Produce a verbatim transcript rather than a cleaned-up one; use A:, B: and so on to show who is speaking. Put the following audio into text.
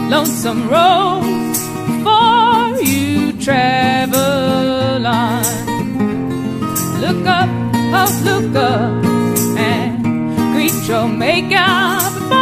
A: lonesome road before you travel on. Look up, oh look up, and greet your maker before